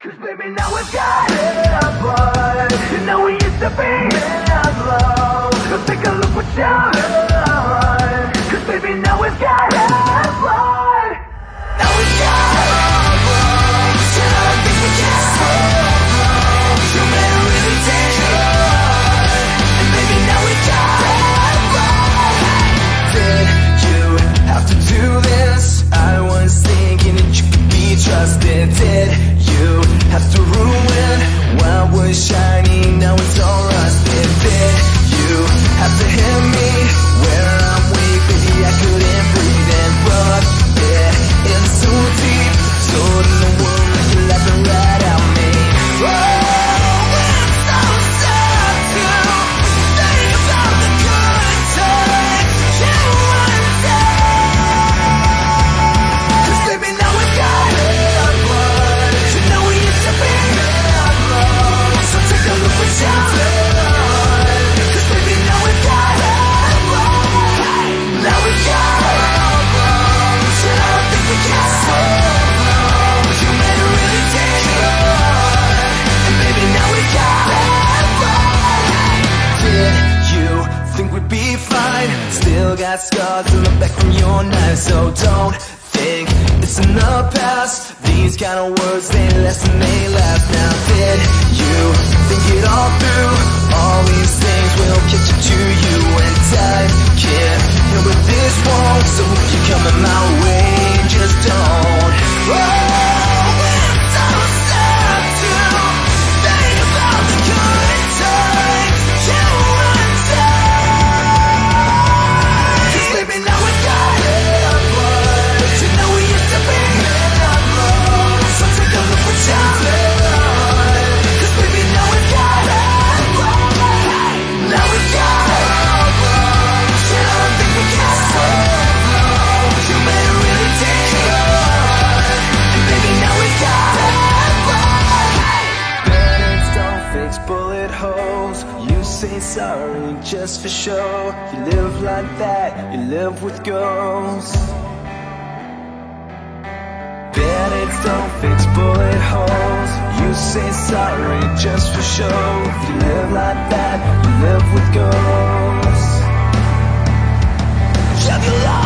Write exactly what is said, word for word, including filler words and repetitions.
Cause baby now we've got it, but you know we used to be in love. So take a look what you've done. Cause baby now we've got it, but now we've got it. So I don't think we can stop. You made it really take. And baby now we've got it, but did you have to do this? I was thinking that you could be trusted. Did you have to ruin what was shiny? Now it's all rusted. Did you have to hit me where I'm weak? Baby, I couldn't breathe and rub it in so deep. Told in the world like you're laughing right at me. Oh, it's so sad to think about the good times you went down. Cause baby now we've got it, but you know we used to be in love. So take a look what's out there. Cause baby now we've got it, but now we've got it. So I don't think we can stop. You made it really take. And baby now we've got it, but did you think we'd be fine? Still got scars in the back from your knife. So don't think it's in the past. These kind of words, they last and they last. Now did you think it all through? All these things will catch up to you. And time can't heal with this won't. So if you're coming my way, just don't. Oh, it's so sad to think about the good times you went down. Cause baby now we've got it, but you know we used to be in love. So take a look what's out there. Cause baby now we've got it, but now we've got it, but I don't think we can stop. You made it really take. And baby now we've got it, but bandits don't fix bullet holes. You say sorry just for show. You live like that, you live with ghosts. Bandits don't fix bullet holes. You say sorry just for show. If you live like that, you live with ghosts. Shove your life